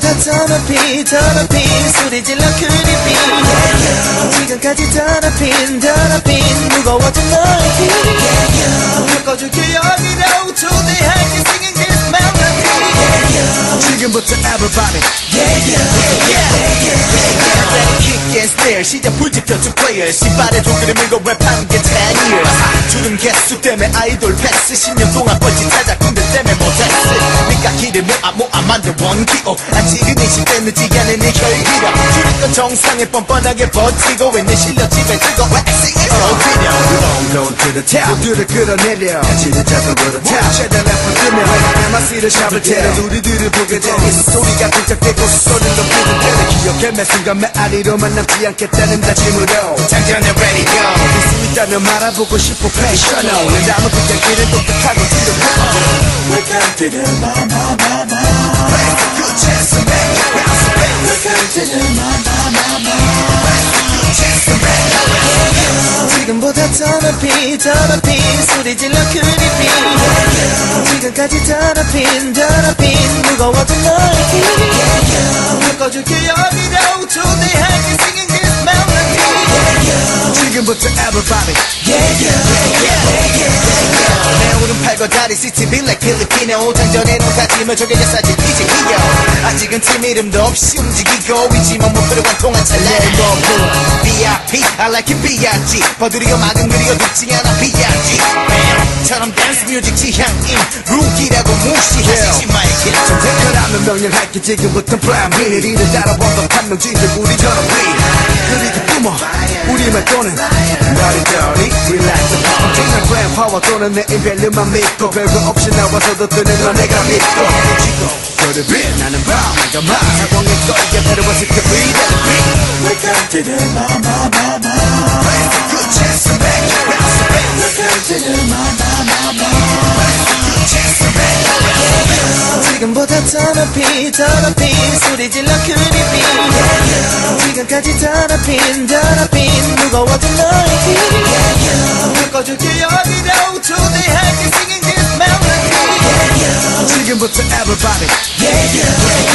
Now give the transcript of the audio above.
지금보다 더 높이 소리 질러 크리피 지금까지 더 높인 무거워진 너의 힘 바꿔줄게 여기로 초대할게 singing this melody 지금부터 everybody kick and snare 시작 불집혀 두 player 신발에 도끼를 밀고 랩하는 게 10 years 주름 개수 때문에 아이돌 패스 10년 동안 뻘짓 찾아 군대 때문에 못했어 니가 길을 모아 만든 원기호 아직은 20대 늦지 않은 네 혈기력 줄일 건 정상에 뻔뻔하게 버티고 왜 내 실력 집에 들고 왜 singing so 비려 Low to the top 모두를 끌어내려 지는 자동으로 탑 최대한 래퍼 뜨면 MRC를 샵을 때려 우리들을 보게 돼 소리가 끈적대고 소리를 높이는 때려 기억해 매 순간 매 아리로만 남지 않겠다는 다짐으로 장전에 ready go 할수 있다면 말아보고 싶어 passional 내 다음은 그냥 길은 똑똑하고 뒤로 Welcome to the ma Good chance to make it bounce back Welcome to the ma Good chance to make it 지금보다 더 높이 소리 질러 크리피 지금까지 더 높인 무거워진 너의 힘 바꿔줄게 여기로 초대할게 singing this melody 지금부터 everybody 내 오른팔과 다리 CCTV like 필리피노 장전해 놓은 다짐을 저게 내 사진 이제 이겨 아직은 팀 이름도 없이 움직이고 있지만 목표를 완통한 찰나 VIP I like it B.I.G 버들이고 막은 그리고 듣지 않아 B.I.G 처럼 댄스 뮤직 지향인 룩이라고 무시하시지 말게 선택하라면 명령할게 지금부터 prime 미니리를 따라 완벽한 명진들 우리처럼 be 그리고 뿜어 우리만 또는 너리 dirty relax 엄청난 grand power 또는 내 인벨류만 믿고 별거 없이 나와서도 뜨는 너 내가 믿고 저를 빛 나는 밤 내가 막 사광의 거리에 배려왔을 때 we that beat Welcome to the ma good chance to make it bounce back Welcome to the ma good chance to make it bounce 지금보다 더 높이 소리 질러 크리피 지금까지 더 높인 무거워진 너의 힘 바꿔줄게 여기로 초대할게 singing this melody 지금부터 everybody